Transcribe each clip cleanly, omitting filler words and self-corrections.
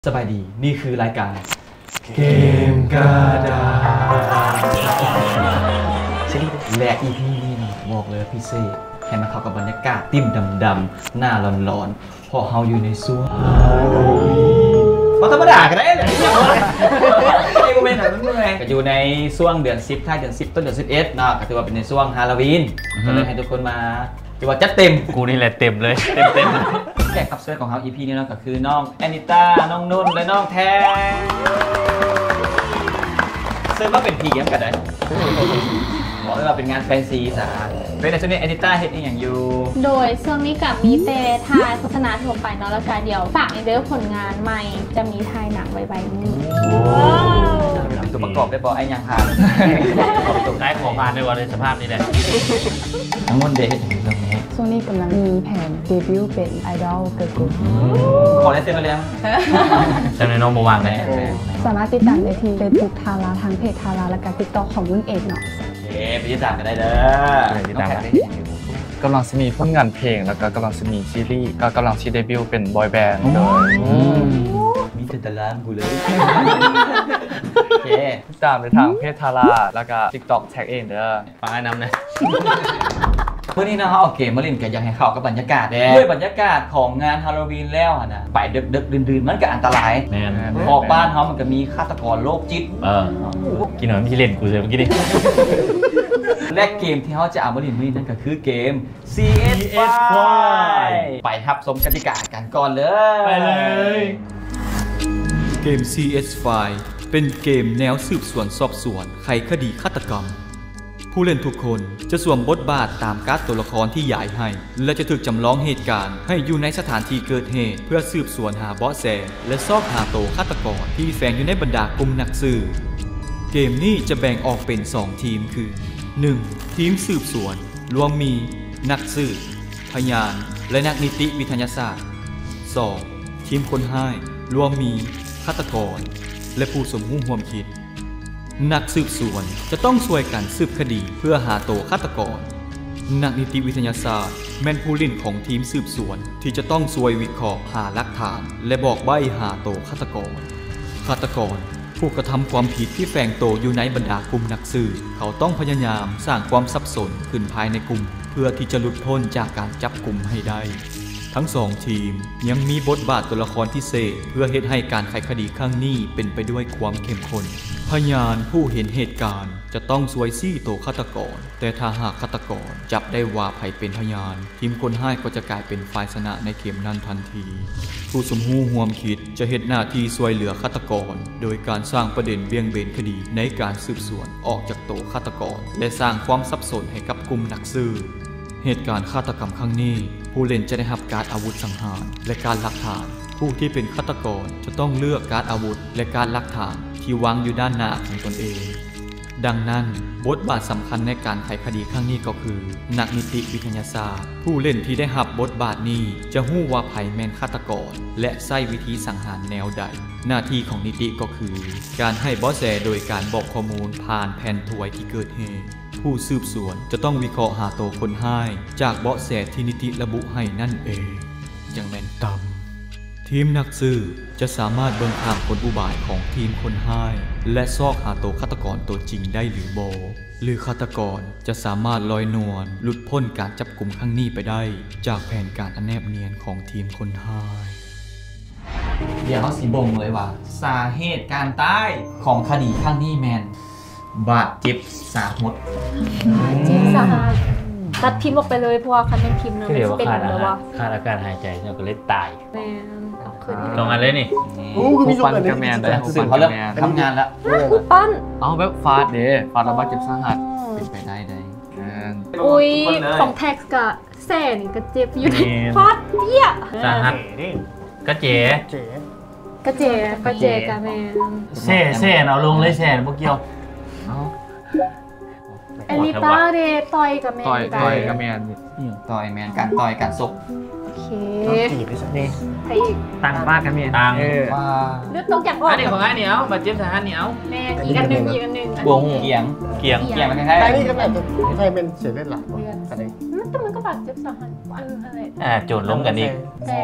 สบายดีนี่คือรายการเกมกระดาษชนิดและ EP นี้นะบอกเลยพิเศษให้มันเข้ากับบรรยากาศติ่มดำๆหน้าร้อนๆเพราะเฮาอยู่ในช่วงมาธรรมดากันได้เลยไอ้กูเป็นแบบนั้นไงก็อยู่ในช่วงเดือน10ท้ายเดือน10ต้นเดือน11เนาะก็ถือว่าเป็นในช่วงฮาโลวีนก็เลยให้ทุกคนมาถือว่าจัดเต็มกูนี่แหละเต็มเลยเต็มแขกรับเชิญของเขา EP นี้นะก็คือน้องแอนิต้าน้องนุ่นและน้องแทนซึ่งว่าเป็นพีเอ็มกันได้บอกเลยว่าเป็นงานแฟนซีสาเป็นในช่วงนี้แอนิต้าเฮ็ดอย่างอยู่โดยช่วงนี้กับมีเตถ่ายโฆษณาทั่วไปเนาะแล้วก็เดี๋ยวฝากในเรื่องผลงานใหม่จะมีถ่ายหนังไว้นี้ตัวประกอบได้บอกไอ้ยังผ่านตัวได้ของผ่านในวันในสภาพนี้แหละทั้งมนเดย์อย่างตรงนี้ช่วงนี้กำลังมีแผนเดบิวต์เป็นไอดอลเกิร์ลกรุ๊ปขอได้เซ็นมาแล้วจำในน้องบวางได้สามารถติดตามได้ที่เฟซบุ๊กทาราทางเพจทาราและการติ๊กต็อกของนุ่นเอกเนาะไปติดตามกันได้เด้อติดตามกันกำลังจะมีผลงานเพลงแล้วก็กำลังจะมีซีรีส์ก็กำลังที่เดบิวต์เป็นบอยแบนด์โดยมีแต่ตารางกูเลยติดตามในทางเพจทาราแล้วก็ TikTok แท็กเองเด้อฟังไอ้น้ำนะเพื่อนี้นะเอาเกมมาเล่นกันอยากให้เข้ากับบรรยากาศด้วยบรรยากาศของงานฮาโลวีนแล้วนะไปดึกดื่นมันก็อันตรายพอบ้านเขามันก็มีฆาตกรโรคจิตกินหน่อยไม่เล่นกูเลยเมื่อกี้นี่และเกมที่เขาจะเอามาเล่นนี่นั่นก็คือเกม CS5 ไปครับชมกติกากันก่อนเลยไปเลยเกม CS5 เป็นเกมแนวสืบสวนสอบสวนไขคดีฆาตกรรมผู้เล่นทุกคนจะสวมบทบาทตามการ์ดตัวละครที่ย้ายให้และจะถูกจำลองเหตุการณ์ให้อยู่ในสถานที่เกิดเหตุเพื่อสืบสวนหาเบาะแสและซอกหาตัวฆาตกรที่แฝงอยู่ในบรรดากลุ่มนักสืบเกมนี้จะแบ่งออกเป็น2ทีมคือ 1. ทีมสืบสวนรวมมีนักสืบพยานและนักนิติวิทยาศาสตร์ 2. ทีมคนห้ายรวมมีฆาตกรและผู้สมรู้ร่วมคิดนักสืบสวนจะต้องช่วยกันสืบคดีเพื่อหาตัวฆาตกรนักนิติวิทยาศาสตร์แม่นผู้เล่นของทีมสืบสวนที่จะต้องช่วยวิเคราะห์หาหลักฐานและบอกใบ้หาตัวฆาตกรผู้กระทำความผิดที่แฝงตัวอยู่ในบรรดากลุ่มนักสืบเขาต้องพยายามสร้างความสับสนขึ้นภายในกลุ่มเพื่อที่จะหลุดพ้นจากการจับกลุ่มให้ได้ทั้งสองทีมยังมีบทบาทตัวละครพิเศษเพื่อเฮ็ดให้การไขคดีครั้งนี้เป็นไปด้วยความเข้มข้นพยานผู้เห็นเหตุการณ์จะต้องช่วยซี่ตัวฆาตกรแต่ถ้าหากฆาตกรจับได้ว่าไผเป็นพยานทีมคนห้ายก็จะกลายเป็นฝ่ายชนะในเกมนั้นทันทีผู้สมรู้ร่วมคิดจะเฮ็ดหน้าที่ช่วยเหลือฆาตกรโดยการสร้างประเด็นเบี่ยงเบนคดีในการสืบสวนออกจากตัวฆาตกรและสร้างความสับสนให้กับกลุ่มนักสืบเหตุการณ์ฆาตกรรมครั้งนี้ผู้เล่นจะได้รับการอาวุธสังหารและการลักฐานผู้ที่เป็นฆาตกรจะต้องเลือกการอาวุธและการลักฐานที่วางอยู่ด้านหน้าของตนเองดังนั้นบทบาทสำคัญในการไขคดีครั้งนี้ก็คือนักนิติวิทยาศาสตร์ผู้เล่นที่ได้รับบทบาทนี้จะฮู้ว่าไผแม่นฆาตกรและใช้วิธีสังหารแนวใดหน้าที่ของนิติก็คือการให้เบาะแสโดยการบอกข้อมูลผ่านแผ่นถ้วยที่เกิดเหตุผู้สืบสวนจะต้องวิเคราะห์หาตัวคนห้ายจากเบาะแสที่นิติระบุให้นั่นเองอย่างแม่นตำทีมนักสืบจะสามารถเบิ่งข้ามกลอุบายของทีมคนห้ายและซอกหาตัวฆาตกรตัวจริงได้หรือบ่หรือฆาตกรจะสามารถลอยนวลหลุดพ้นการจับกุมครั้งนี้ไปได้จากแผนการอันแนบเนียนของทีมคนห้ายเดี๋ยวเขาสีบ่งเลยว่าสาเหตุการตายของคดีครั้งนี้แมนบาดเจ็บสาหัสตัดพิมพ์ออกไปเลยเพราะว่าคันเป็นพิมพ์เนอะมันเป็นแบบว่าขาดอากาศหายใจเราก็เลยตายตรงกันเลยนี่ผู้ปั้นกระแมนได้ผู้ปั้นกระแมนทำงานแล้วผู้ปั้นเอาแบบฟาดเด้ฟาดระบาดเจ็บสาหัสเป็นไปได้อุ้ยของแท็กกับแสนกับเจ็บอยู่ในฟาดเยี่ยสาหัสก็เจ๋กะแมนแซ่เอาลงเลยแซ่พวกเกี่ยวเอลิต้าเดต่อยกับแมนต่อยกับแมนต่อยแมนการต่อยการศกโอเคจีบไปสักนิดใครอีกตังบ้ากันเมียตังเลือดตกจากออกอันนี้ของอันเหนียวบาดเจ็บสาหัสเหนียวแม่อีกอันหนึ่งบวงเกียงมันคล้ายๆแต่นี่ก็แบบใช่เป็นเสียเลือดหลังอะไรแต่มันก็บาดเจ็บสาหัสอะไรโจรล้มกันอีก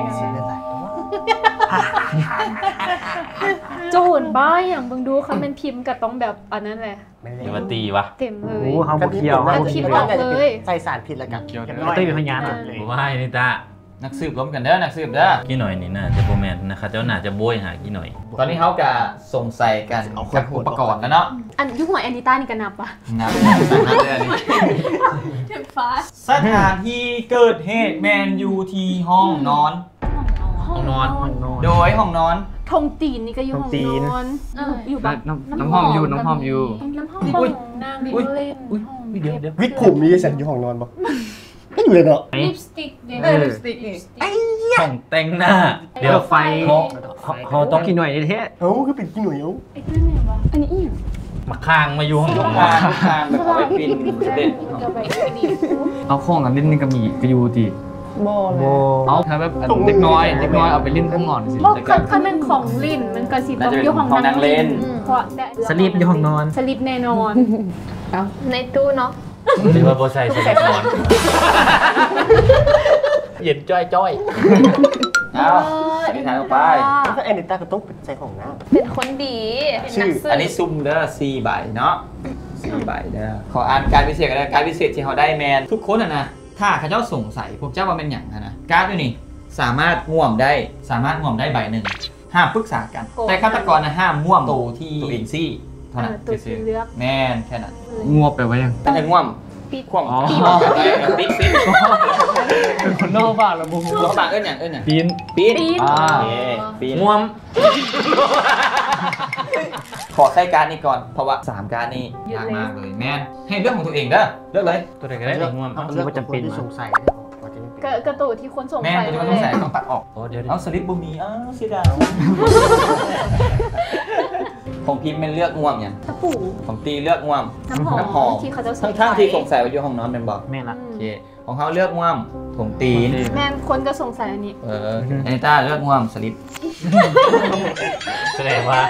โจรบ้าอย่างมึงดูเขาเป็นพิมพ์กับต้องแบบอันนั้นแหละเดี๋ยวมาตีวะเต็มเลยโอ้เขาบอกเคี้ยวเขาคิดออกเลยใส่สารผิดแล้วกันตุ้ยเป็นพยานผมว่าให้นี่ตานักสืบล้มกันเด้อนักสืบเด้อกี่หน่อยนี่น่าจะโปรแมนนะครับเจ้าน่าจะโบยหากี่หน่อยตอนนี้เขาจะสงสัยกันกับอุปกรณ์แล้วเนาะอันยุคหัวแอนนิต้านี่กันนับปะนับเดือนนี้เจ็บฟ้าสถานที่เกิดเหตุแมนยูที่ห้องนอนห้องนอนโดยห้องนอนทงตีนนี่ก็อยู่ห้องนอนอยู่บ้านน้ำหอมอยู่น้ำหอมอยู่น้ำห้องนางดิเล่นเดี๋ยววิกผมมีสันอยู่ห้องนอนปะไม่อยู่เลยเนาะลิปสติกลิปสติกห้องแต่งหน้า เดี๋ยวไฟเขาต้องกินหน่อยเท่เอ้าคือเป็นกี่หน่วยเอ้าไอ้เรื่องไหนวะอันนี้อีกมาข้างมาอยู่ห้องนอนทางแบบเอาไว้ปินเด่นจะไปดีเอาข้องกันเล่นนี่ก็มีก็อยู่ดีบอเลยเอาถ้าแบบเด็กน้อยเอาไปเล่นข้างนอนสิบอกคันเป็นของลิ้นมันกระสิบต้องอยู่ห้องนางเล่นเพราะสลิปอยู่ห้องนอนสลิปแน่นอนในตู้เนาะหรือว่าโบไซสลิปนอนเย็นจ้อยเอาอันนี้ถ่ายลงไปถ้าแอนนิต้าก็ต้องเป็นใส่ของน้เป็นคนดีเป็นนักสืบอันนี้ซุ่มเด้อ4ใบเนาะ4ใบเด้อขออ่านการพิเศษกันเลยการพิเศษที่เขาได้แมนทุกคนนะถ้าเขาเจ้าสงสัยพวกเจ้าว่าเป็นอย่างนะการ์ดด้วยนี่สามารถม่วมได้ใบหนึ่งห้ามปรึกษากันแต่ฆาตกรนะห้ามม่วมโตที่ตัวเองซี่เท่านั้นตัวที่เลือกแม่นแค่นั้นงวบไปไว้ยังถ้าจะง่วมปิดข่วงอ๋อปิ๊กเป็นคนนอกบ้านแล้วบูตัวบางเอิ้นอย่างปีนปีนปีนปีนง่วมขอใส่การนี้ก่อนเพราะว่า3การนี้ยากมากเลยแม่นให้เรื่องของตัวเองเด้อเลือกเลยตัวไหนก็ำได้ง่วมเอาเลือกคนที่สงสัยว่าจะเป็นกระตูที่คนสงแม่สัยตัวที่ต้องใส่ต้องตัดออกโอ้เดี๋ยวเอาสลิปบุมีเสียดายของพิมพ์เป็นเลือกง่วมอย่างตะปูของตีเลือกง่วมน้ำหอมที่เขาจะสงสัยทั้งที่สงสัยว่าอยู่ห้องนอนเป็นบอกแม่ละโอเคของเขาเลือกง่วมของตีนแม่คนก็สงสัยอันนี้อันนี้ต้าเลือกง่วมสลิปแสดงว่า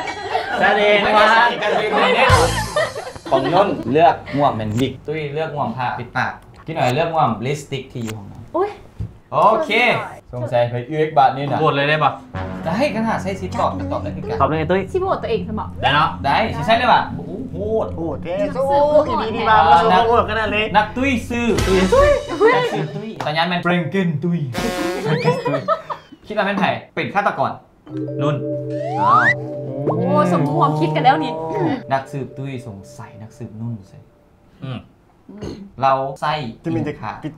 ของนุ่นเลือกง่วมเป็นวิกตุ้ยเลือกง่วมผ้าปิดปากพี่หน่อยเลือกง่วมลิปสติกที่อยู่ห้องนอนโอ้ยโอเคสงสัยไปอื้อบาทนี่นะโหวตเลยได้ปะได้ขนาดใช้ซิทตอบได้คือกันตอบเลยตุ้ยที่โหวตตัวเองสมองได้เนาะได้ใช่เลยป่ะโอ้โหโอ้เท่สู้อีดีดีมาสู้โอ้ขนาดเล็กนักตุ้ยซื้อตุ้ยสัญญาณมันเบรงเกนตุ้ยคิดว่าเป็นไผ่เป็นฆาตกรนุ่นโอ้สมความคิดกันแล้วนี่นักสืบตุ้ยสงสัยนักสืบนุ่นใส่เราไส้จะมีจะค่ะปิด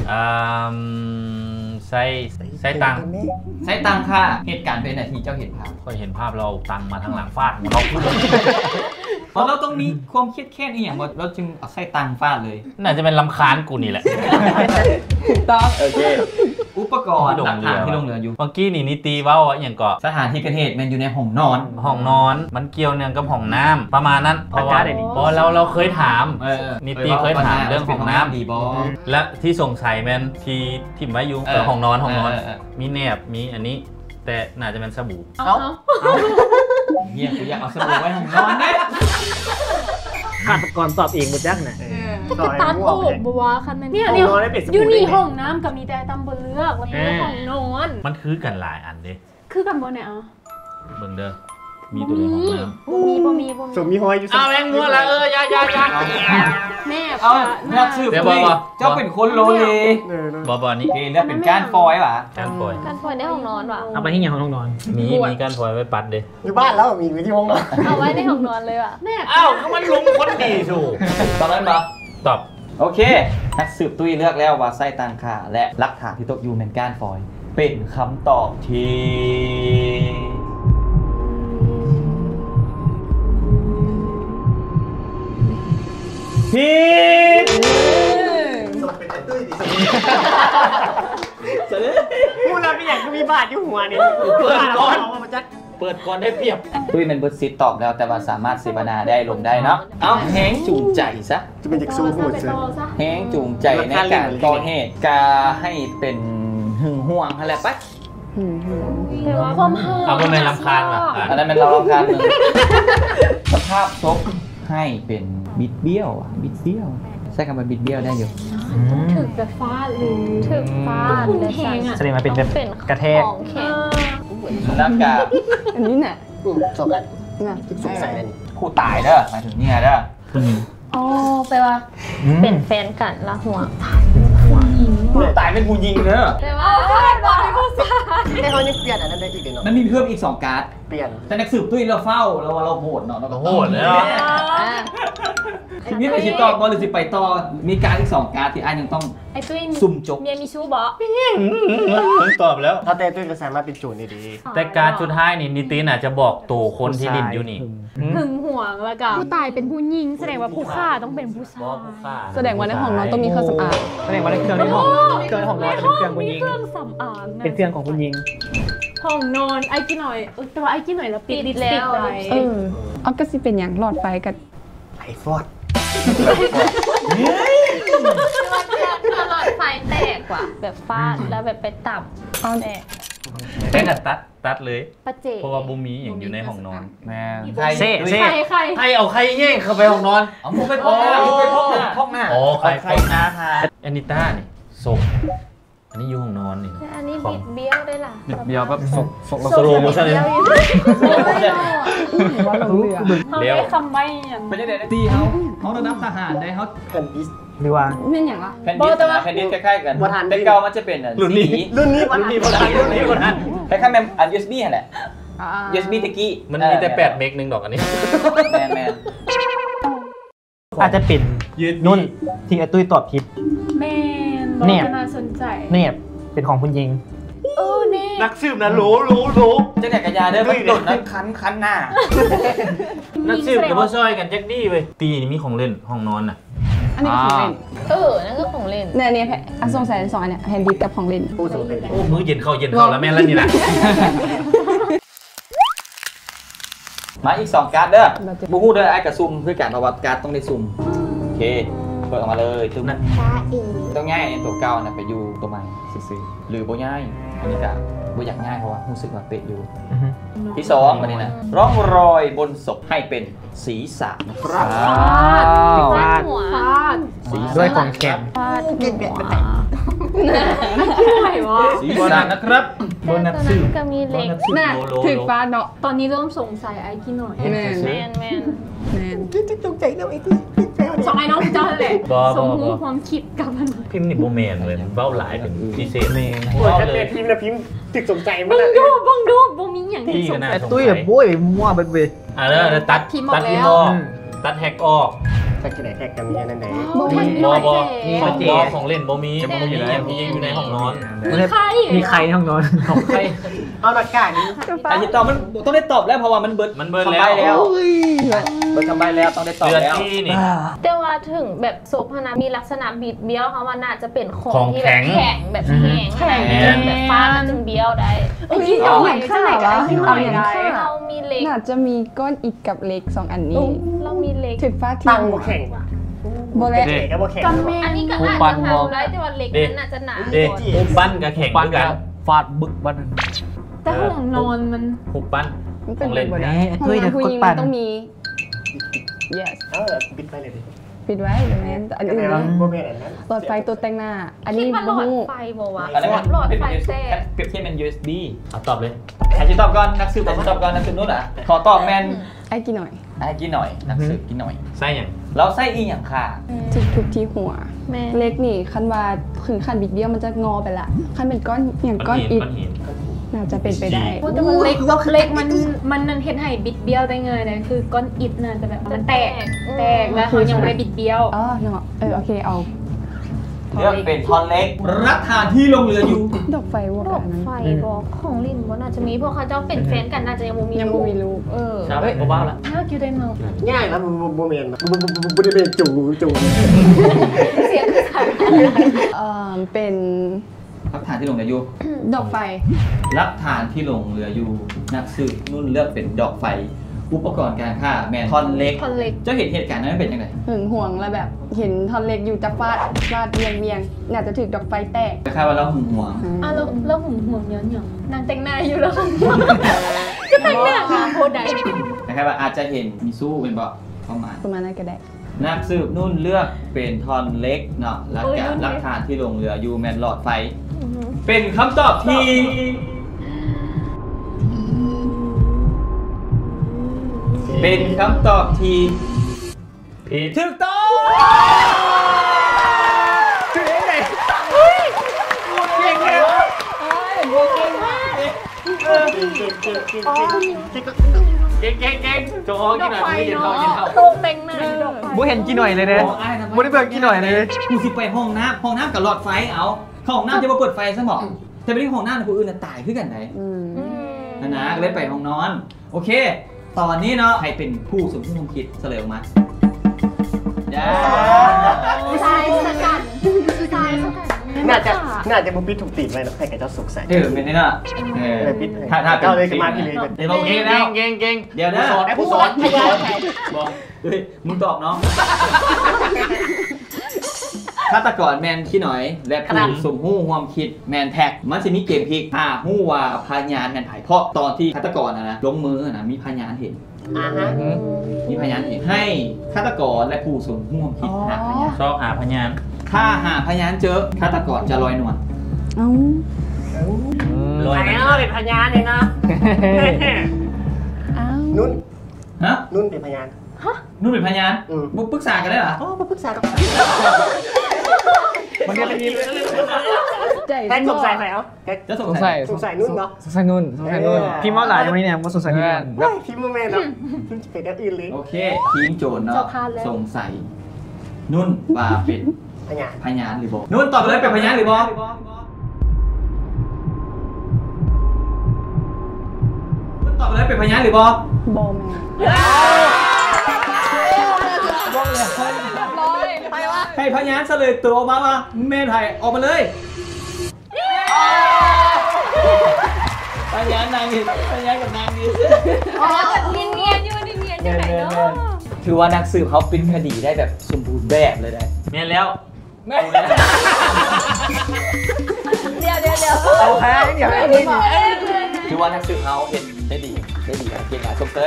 ไส้ตังค์ไส้ตังค่ะเหตุการณ์เป็นนาทีเจ้าเห็นภาพค่อยเห็นภาพเราเอาตังค์มาทางหลังฟาดเขาพูดเพราะเราต้องมีความเครียดแค้นอีกอย่างเราจึงเอาไส้ตังฟาดเลยน่าจะเป็นลำคาญกูนี่แหละต้องโอเคอุปกรณ์ที่หลักฐานที่ลลงงเรืเรือ ออยู่เมื่อกี้นี่นิตีเว้าอย่างก่อสถานที่เกิดเหตุมันอยู่ในห้องนอนห้องนอนมันเกี่ยวเนื่องกับห้องน้ำประมาณนั้นเพราะว่าเราเคยถาม นิตีเคยถามเรื่องของน้ำดีบอและที่สงสัยแมนที่ทิมไว้อยู่ห้องนอนมีแนบมีอันนี้ แต่น่าจะเป็นสบู่เฮียกูอยากเอาสบู่ไว้ห้องนอนเนี่ยฆาตกรตอบเองหมดยักษ์น่ะต่อยตัดมั่วโอ้เลยบัวคันนั้นเนี่ยห้องนอนได้เป็นสอยู่บู่นี่ได้ห้องน้ำกับมีแต่ตำบลเลือกวันนี้ห้องนอนมันคือกันหลายอันเด้คือกันบนเนี่ยอ๋อเบิ่งเด้อมีตัวในห้องน้ำบ่มีสมมีหอยอยู่เอาแมงมัวละยาแม่เอานักสืบเจ้าเป็นคนโลเลบอนี่เกเลือกเป็นก้านฟอยว่ะการปล่อยกันฝอยในห้องนอนว่ะเอาไปที่อย่างห้องนอนมีการปล่อยไว้ปัดเด้อยู่บ้านแล้วมีที่ห้องนอนเอาไว้ในห้องนอนเลยว่ะแม่อ้าวก็มันลุงคนดีสูตอนนั้นปะตอบโอเค นักสืบตุ้ยเลือกแล้วว่าไส้ตังค่าและหลักฐานที่ตกอยู่เป็นก้านฟอย เป็นคำตอบที่ผิดพูดแล้วไม่อยากจะมีบาดอยู่หัวนี่เปิดก่อนมันจะเปิดก่อนได้เปรียบตุ้ยเป็นเบิร์ดซิตตอบแล้วแต่ว่าสามารถเสวนาได้ลงได้เนาะเอาแห้งจูงใจซะจะเป็นจากสู้หัวเสือแห้งจูงใจในการก่อเหตุกาให้เป็นหึงห่วงอะไรปะความหาเอาเป็นในลำคาญว่ะอันนั้นเป็นเราลองการหนึ่งสภาพศพให้เป็นบิดเบี้ยวอะบิดเบี้ยวใช้คำว่าบิดเบี้ยวได้อยู่ถึกแบบฟ้าหรือถึกฟ้าเลยแข็งอ่ะแสดงว่าเป็นแบบกระแทกของแข็งแล้วกาอันนี้น่ะสองอันน่ะสงสัยอันคู่ตายเด้อหมายถึงเนี่ยเด้ออ๋อแปลว่าเป็นแฟนกันละหัวคู่ตายเป็นผู้ยิงเด้อแปลว่าตอนเป็นผู้ชายในเขายังเปลี่ยนอันนั้นได้อีกเนาะมันมีเพิ่มอีก2การ์ดเปลี่ยนแต่นักสืบตุ้ยเราเฝ้าแล้วว่าเราโหดเนาะเราก็โหดเลยเหรอนี่ไปชิต่อบอลหรือสิไปต่อมีการ์ดอีก2การ์ดที่ไอ้ยังต้องไอ้ตุ้ยซุ่มจกเมียมีชู้บ่ตอบแล้วถ้าเต้ตุ้ยก็สามารถเป็นโจรได้ดีแต่การสุดท้ายนี่นิติน่ะจะบอกตัวคนที่ลิ้นอยู่นี่หึงหวงแล้วก็ผู้ตายเป็นผู้หญิงแสดงว่าผู้ฆ่าต้องเป็นผู้ชาบอกยผู้ฆ่าแสดงว่าในห้องน้องต้องมีเครื่องสำอางแสดงว่าในเครื่องในห้องน้องจะเป็นเครื่องผู้หญิงมีเครื่องสำอางนะเป็นเครื่องของผู้หญิงห้องนอนไอ้กี่หน่อยแต่ว่าไอ้กี่หน่อยแล้วปิดลิปสติกไว้เอาก็สิเป็นอย่างหลอดไฟกับไอฟอดหลอดไฟแตกว่ะแบบฟาดแล้วแบบไปต่ำแตกแต่ก็ตัดเลยประเจเพราะว่าบุมีอย่างอยู่ในห้องนอนแม่นใครเซ่ใครให้เอาใครแย่งเข้าไปห้องนอนเอาผมไปพกหน้าผมไปพกหน้าพกหน้าอ๋อใครใครหน้าทาแอนิต้านี่ศพอันนี้อยู่ห้องนอนนี่อันนี้บิดเบี้ยวได้ล่ะเดียวแบบฟกสโลโมชั่นเลยว่าลงเรือเขาได้คำใบ้ยังเป็นยังไงได้ตีเขาระดับทหารได้เขาแผ่นดิสหรือว่าแม่นอย่างละแผ่นดิสนะแผ่นดิสคล้ายๆกันบ่ทันแต่เก่ามันจะเป็นรุ่นนี้รุ่นนี้มันมีคนทันคนนี้คนทันคล้ายๆแมมอัน USB แหละ USB ตะกี้มันมีแต่8 เมกนึงดอกอันนี้แมนอาจจะเป็นนุ่นที่ไอ้ตุ้ยตอบผิดแม่เนี่ยน่าสนใจเนี่ยเป็นของผู้หญิงเน่นักสืบนะโหลจะแดกกระยาเด้อมันโดดนะคันหน้านักสืบกับพ่อช่วยกันแจ็คดี้เว้ยตีนี่มีของเล่นห้องนอนน่ะอันนี้ก็ของเล่นนั่นก็ของเล่นเนี่ยสงสัย2อันเนี่ยแฮนดิสกับของเล่นผู้สงสัยโอ้มือเย็นเข้าแล้วแม่นแล้วนี่นะมาอีก2การ์ดเด้อบูฮู้เด้อไอ้กับซุ่มคือการประวัติการ์ดต้องได้ซุ่มโอเคเปิดออกมาเลยตึ้งต้องง่ายตัวเก่านะไปอยู่ตัวใหม่ซื้อหรือบ่ง่ายอันนี้ก็บ่อยากง่ายเพราะว่ารู้สึกว่าเตะอยู่ที่2วันนี้นะร่องรอยบนศพให้เป็นศีรษะนะครับฟาดหัวฟาดด้วยของแข็งฟาดหัวไม่ไหววะศีรษะนะครับโดนนักสืบก็มีเหล็กน่ะถึกฟ้าเนาะตอนนี้เริ่มสงสัยไอ้กี่หน่อยแม่นแมนแม่นจงใจนะไอ้ที่แฟนสองไอ้น้องเจ้าเลยบ่สมรู้ความคิดกับมันพิมพ์นี่โบแมนเลยเบ้าหลายเป็นพิเศษเมนโอ้ยแค่เป็นพิมพ์นะพิมพ์ติดสนใจมันบังดูบ่มีอย่างที่ที่สก็งน่าสัยสงตุ้ยสัแบบยโว้ยมั่วเบิดเว้ยแล้วตัดพิมพ์ออกพิมพ์แล้วออกตัดแฮกออกแต่ที่ไหนแท็กกันมีอันนั้นไหนมันมีบหอลายบอแจของเล่นโบมีที่อยู่ในห้องนอนมีใครมีใครในห้องนอนของใครเอาหลักการนี้ไอ้ที่ตอบมันต้องได้ตอบแล้วเพราะว่ามันเบิร์ดมันเบิร์ดคำแล้ใบ้วแล้วเบิร์ดคำใบ้แล้วต้องได้ตอบเดือนแล้วที่นี่แต่ว่าถึงแบบโซพนามีลักษณะบิดเบี้ยวเขาว่าน่าจะเป็นขอของงที่แข็แบบงแข็งแบบแข็งแบบฟาดมันจึงเบี้ยวได้เอาอย่างข้าววะเอาอย่างข้าวเรามีเหล็กน่าจะมีก้อนอิฐกับเหล็ก2อันนี้เรามีเหล็กถึกฟ้าที่ตั้งโมแข่งว่ะโบเละเด็กก็โมแข่งอันนี้ก็อาจจะทำได้แต่ว่าเหล็กนั้นอาจจะหนาเด็กหุบปั้นกับแข่งปั้นด้วยกักัน นฟาดบึกบ้านแต่ห้องนอนมันหุบปั้นมันเป็นของเล่นโบเละเฮ้ยห้องเดี๋ยวน้ำผู้กหดญิงปั่มันนต้องมี yes ปิดไปเลยดิปิดไว้เดี๋ยวแม่นแต่อันอื่นแต่ว่านี่โมเมนต์นั้นหลอดไฟตัวแต่งหน้า อันคินี้ดว่าหลบูอดฮู้ไฟบอกว่าอะไรนะหลอดไฟแตกเปรียบเทียบเป็น USB เอาตอบเลยใครจะตอบก่อนนักสืบแต่จะตอบก่อนนักสืบนู้นอ่ะขอตอบแมนไอ้กี่หน่อยไอ้กี่หน่อยนักสืบกี่หน่อยไส้อย่างเราไส้อีอย่างค่ะทุกที่หัวแม่เล็กนี่คันว่าถึงขั้นบิดเบี้ยวมันจะงอไปละคันเป็นก้อนอย่างก้อนอิฐก้อนหินน่าจะเป็นไปได้แต่มันเล็กมันนั่นเฮ็ดให้บิดเบี้ยวได้ไงนะคือก้อนอิฐน่ะจะแบบมันแตกแล้วเขายังไม่ได้บิดเบี้ยวอ๋อเนาะโอเคเอาเลือกเป็นทอนเล็ก รักฐานที่ลงเรืออยู่ดอกไฟวัวดกัอน กนั้นไฟบอกของลินบ่น่าจะมีเพราะเขาเจ้าเป็นแฟนกันน่าจะยังบ่มียังไม่มีลูกครับก็บ้าละน่ากินได้เนาะง่ายแล้วโมเมนต์โมเมนต์จูเสียงคือสั่นเป็นรักฐานที่ลงเรืออยู่ดอกไฟรักฐานที่ลงเรืออยู่นักสืบนุ่นเลือกเป็นดอกไฟ อุปกรณ์การฆ่าแมนทอนเล็กคนเล็กเจ้าเห็นเหตุการณ์นั้นเป็นยังไงหึงห่วงแล้วแบบเห็นท่อนเล็กอยู่จะฟาดเวียงน่าจะถึกดอกไฟแตกคล้ายๆว่าเราหึงหวงแล้วหุ่นเยอะๆนางแต่งหน้าอยู่แล้วก็แต่งหน้าโคตรใดคล้ายๆว่าอาจจะเห็นมีสู้เป็นบ่ประมาณนั้นก็ได้นักสืบนุ่นเลือกเป็นทอนเล็กเนาะแล้วก็หลักฐานที่ลงเรือยูแมนหลอดไฟเป็นคำตอบที่เป็นคำตอบที่ผิดถูกต้องเก่งเลยเก่งเลยเก่งโจ๊กกินหน่อยกินข้าวโตเต็งนะดอกไฟบูเห็นกี่หน่อยเลยเนี่ยบูได้เบิกกี่หน่อยเลยกูสิไปห้องน้ำกับหลอดไฟเอาเข้าห้องน้ำจะมาเปิดไฟซะหมอแต่ไปที่ห้องน้ำคนอื่นตายขึ้นกันไหนนะเลยไปห้องนอนโอเคตอนนี้เนาะใครเป็นผู้สมรู้ร่วมคิดเฉลยออกมาทรายสกัดทรายสกัดน่าจะบุปิดถูกตีนไว้นะให้กับเจ้าสุกใส่เป็นนี่เนาะปิดถ้าเจ้าเลยก็มาที่เลยเดี๋ยวเราเก่งแล้วเก่งเดี๋ยวนะผู้สอนบอกเฮ้ยมึงตอบเนาะฆาตกรแมนขี้หน่อยและผู้สมรู้ร่วมคิดแมนแท็กมันจะมีเกมพลิกหู้ว่าพยานแมนถ่ายเพราะตอนที่ฆาตกรนะลงมือนะมีพยานเห็นมีพยานเห็นให้ฆาตกรและผู้สมรู้ร่วมคิดหาพยานชอบหาพยานถ้าหาพยานเจอฆาตกรจะลอยนวลลอยนวลเป็นพยานเลยนะนุ่นนุ่นเป็นพยานนุ่นเป็นพยานปรึกษากันได้เหรอปรึกษากันมันก็เลยมีแค่สงสัยใครเอาจะสงสัยนุ่นเนาะสงสัยนุ่นพี่มอสหลายวันนี้เนี่ยมาสงสัยนุ่นพี่มอสแม่เนาะเป็นแบบอื่นเลยโอเคทีมโจรเนาะสงสัยนุ่นว่าเป็นพยานหรือบอกนุ่นตอบเลยเป็นพยานหรือบอกนุ่นตอบเลยเป็นพยานหรือบอกแม่บอกเลยไปวะให้พยานเฉลยตัวออกมาว่าเมนไทยออกมาเลยพยานนางนี่พยานกับนางนี่เนียนอยู่เนียนยังไงเนาะถือว่านักสืบเขาปิ้นคดีได้แบบสมบูรณ์แบบเลยได้เนียนแล้วเดี๋ยวเอาแพ้เดี๋ยวถือว่านักสืบเขาเห็นได้ดีเก่งอ่ะชมเต้ย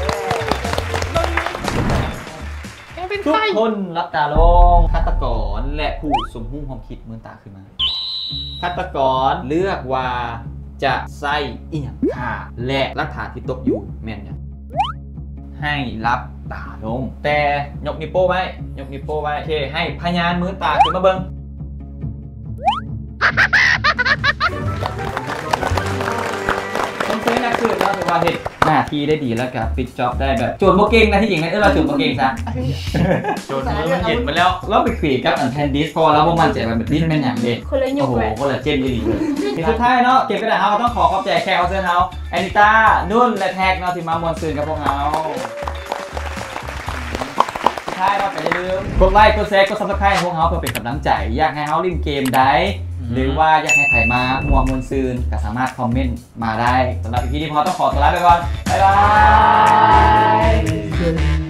ทุกคนรับตาลงฆาตกรและผู้สมรู้ร่วมคิดมือตาขึ้นมาฆาตกรเลือกว่าจะใส่อีหยังฆ่าและหลักฐานที่ตกอยู่แม่นเนี่ยให้รับตาลงแต่ยกนิ้วโป้ไว้โอเคให้พยานมือตาขึ้นมาเบิ้งต้องใช้นักสืบแล้วถือว่าเห็นหน้าที่ได้ดีแล้วกับปิดจ็อบได้แบบโจทย์โมเก่งนะที่จริงเราโจทย์โมเก่งซะโจทย์มันเห็นมาแล้วเราไปคุยกับอันแทนดิสพอแล้วพวกมันแจกมันเป็นดิสแม่นอย่างเด็ดคนละยุคเลยคนละเจนดีเลยสุดท้ายเนาะเก็บกระดาษเราต้องขอบใจแขกเอาเสื้อเท้าแอนิต้านุ่นและแท็กเนาะที่มามวนซื่นกับพวกเราใช่ครับอย่าลืมกดไลค์กดแชร์กดซับสไครต์พวกเขาเพื่อเป็นกำลังใจอยากให้เขาเล่นเกมได้หรือว่าอยากให้ใครมามัวมวนซืนก็สามารถคอมเมนต์มาได้สำหรับอีพีนี้พอต้องขอตัวลาไปก่อนบ๊ายบาย